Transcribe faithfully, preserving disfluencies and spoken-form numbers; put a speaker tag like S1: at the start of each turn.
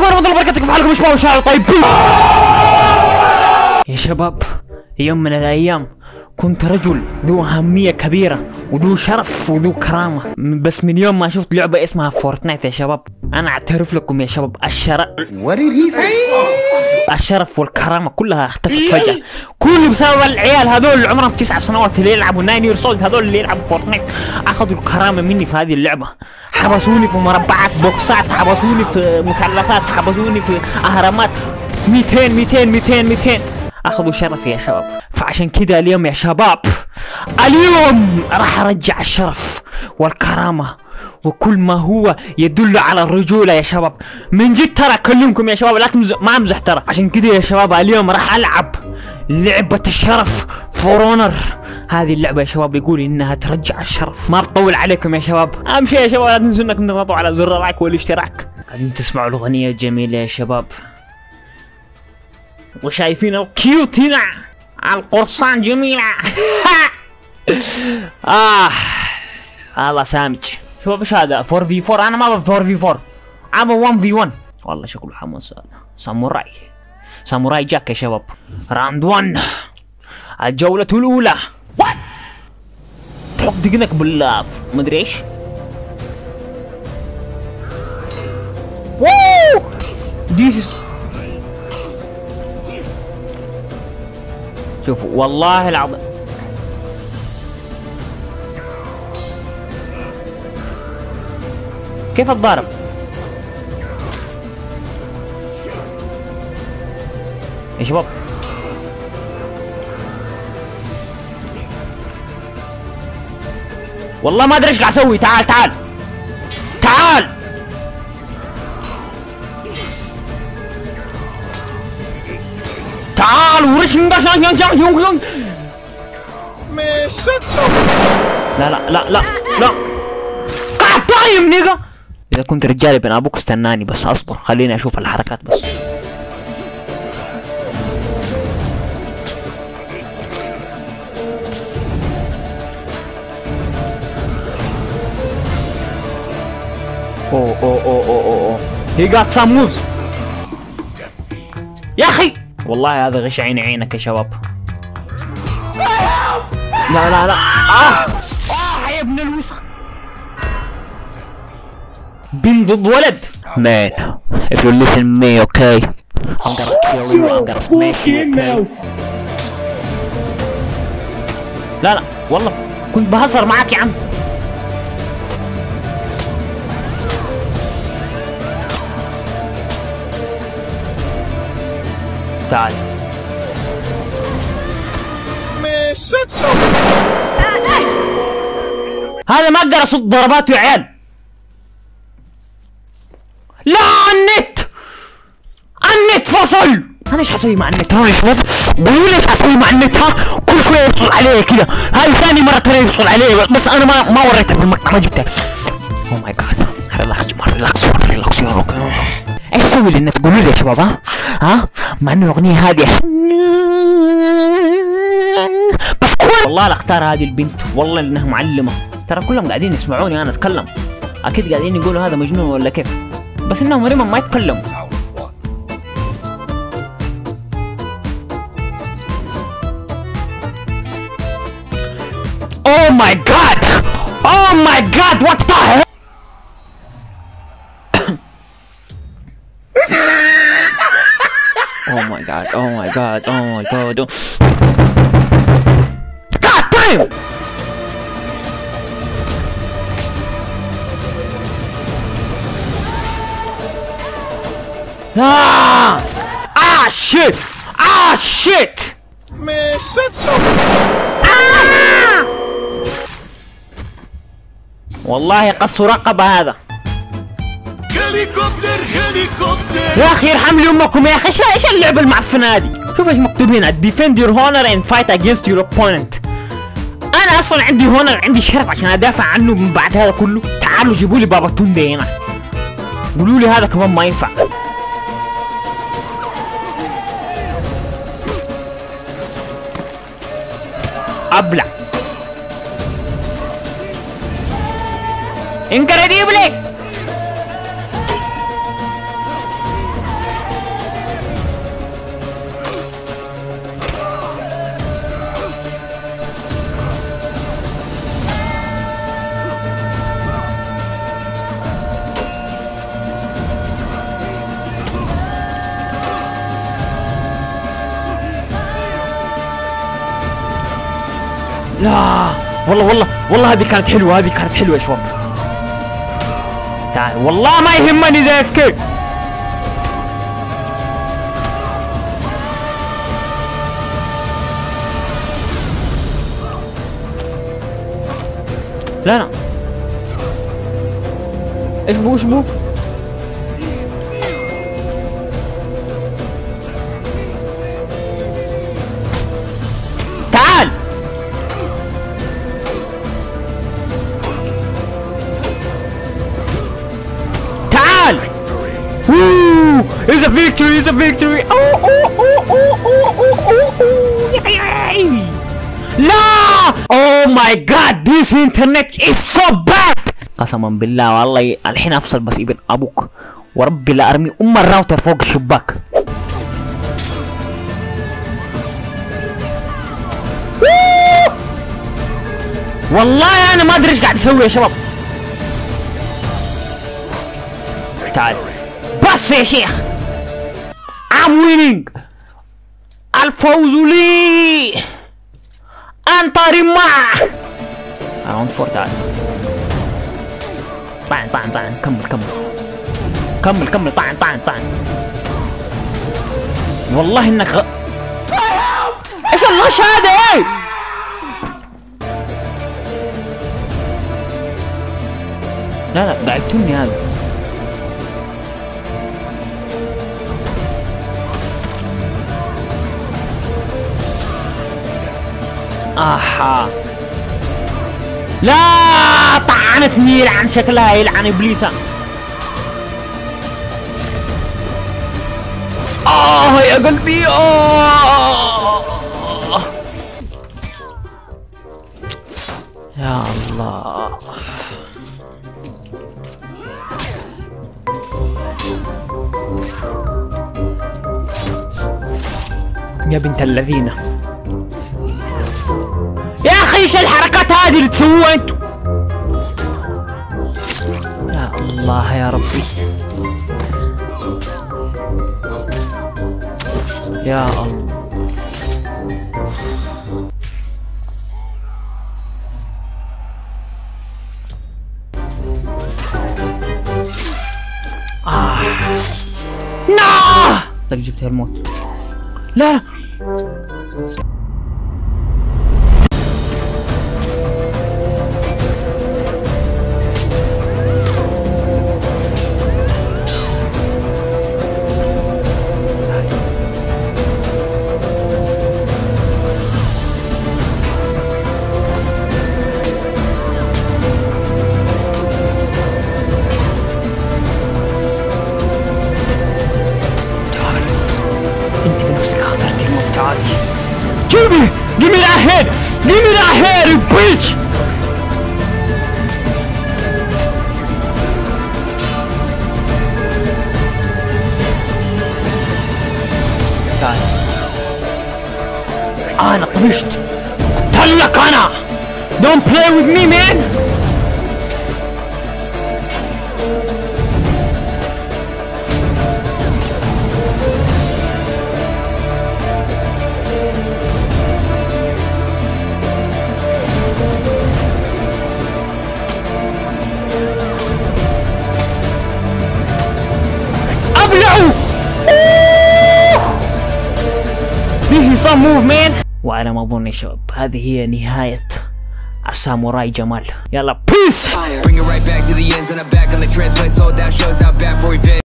S1: ورحمة الله وبركاته، كيف حالكم؟ شباب ان شاء الله طيبين. يا شباب، يوم من الايام كنت رجل ذو أهمية كبيرة وذو شرف وذو كرامة، بس من يوم ما شفت لعبة اسمها فورتنايت يا شباب أنا أعترف لكم يا شباب الشرف الشرف والكرامة كلها اختفت فجأة، كله بسبب العيال هذول اللي عمرهم تسع سنوات اللي يلعبوا ناين ييرز اولد، هذول اللي يلعبوا فورتنايت أخذوا الكرامة مني في هذه اللعبة، حبسوني في مربعات بوكسات، حبسوني في مثلثات، حبسوني في أهرامات، ميتين ميتين ميتين ميتين اخذوا شرفي يا شباب. فعشان كده اليوم يا شباب، اليوم راح ارجع الشرف والكرامة وكل ما هو يدل على الرجولة يا شباب. من جد ترى اكلمكم يا شباب، لا تمزح، ما امزح ترى. عشان كده يا شباب اليوم راح العب لعبة الشرف فور اونر. هذه اللعبة يا شباب يقول انها ترجع الشرف. ما بطول عليكم يا شباب، اهم شيء يا شباب لا تنسوا انكم تضغطوا على زر اللايك والاشتراك. قاعدين تسمعوا الاغنية الجميلة يا شباب، وشايفين الكيوت هنا على القرصان جميلة. آه الله سامج. شوف ايش هذا فور في فور، أنا ما ابغى فور في فور، أبغى ون في ون. والله شكله حماس هذا. ساموراي ساموراي جاك يا شباب. راوند واحد، الجولة الأولى. حط دقنك بال مدري ايش. ووو ديس. شوفوا والله العظيم كيف اتضارب. يا شباب والله ما ادري ايش قاعد اسوي. تعال تعال تعال تعال ورشنجا شان شان شان. لا لا لا لا لا قاعد طايم نيجا. اذا كنت رجالي بين ابوك استناني بس، اصبر خليني اشوف الحركات بس. اوه اوه اوه اوه اوه هي جات سام موفز يا اخي. والله هذا غش عين عينك يا شباب. لا لا لا اه اه يا ابن الوسخ. بنت ضد ولد. Man, if you listen to me, okay, I'm gonna kill you, I'm gonna smash you, okay. لا لا والله كنت بهزر معاك يا عم. تعال. هذا ما اقدر اصد ضرباته يا عيال. لا النت النت فصل. انا ايش حسوي مع النت؟ انا ايش فصل؟ قولوا لي ايش حسوي مع النت؟ ها كل شويه يفصل عليه كذا. هاي ثاني مره ترى يفصل عليه، بس انا ما ما وريتك بالمقطع، ما جبتك. اوه ماي جاد. ريلاكس ريلاكس ريلاكس يا رب. ايش اسوي للنت؟ قولوا لي يا شباب. ها ها مع انه الاغنيه هذه بس والله لا اختار هذه البنت، والله انها معلمه. ترى كلهم قاعدين يسمعوني انا اتكلم، اكيد قاعدين يقولوا هذا مجنون ولا كيف، بس انهم مريم ما يتكلموا. Oh my god! Oh my god! What the hell? Oh my god! Oh my god! Oh my god! God damn! Ah! Ah shit! Ah shit! Ah! والله قص رقبة هذا. هليكوبتر هليكوبتر يا اخي ارحم لي امكم يا اخي. ايش ايش اللعبة المعفنة هذه؟ شوف ايش مكتوب هنا: defend your honor and fight against your opponent. انا اصلا عندي هونر، عندي شرف عشان ادافع عنه من بعد هذا كله. تعالوا جيبوا لي بابا توندا هنا، قولوا لي هذا كمان ما ينفع. ابلع incredibile. لا والله والله والله هذه كانت حلوة، هذه كانت حلوة يا شباب. تعال والله ما يهمني زي اف كي. لا لا ايش بو ايش بو تعال تعال. Woo! It's a victory! It's a victory! Oh oh oh oh oh oh oh oh! لا! Oh my God! This internet is so bad! قسما بالله والله الحين افصل بس ابن ابوك وربي لا ارمي ام الراوتر فوق الشباك. والله انا ما ادري ايش قاعد اسوي يا شباب. تعال بس يا شيخ. I'm winning. الفوز لي. أنت رماح. راوند فور. تعال طعن طعن طعن. كمل كمل كمل كمل. طعن طعن طعن. والله انك غ... ايش الغش هذا ايه؟ لا لا قاعد تني هذا. اها لا طعنتني يلعن شكلها يلعن ابليسها. اه يا قلبي اه يا الله. يا بنت الذين يا اخي ايش الحركات هذه اللي تسووها انتوا؟ يا الله يا ربي يا الله. آه لا جبت الموت. لا Give me! Give me that head! Give me that head, you bitch! تعال. أنا طفشت. قلت لك أنا! Don't play with me, man! This is some move man. وعلى ما اظن يا شباب هذه هي نهاية الساموراي جمال. يلا peace.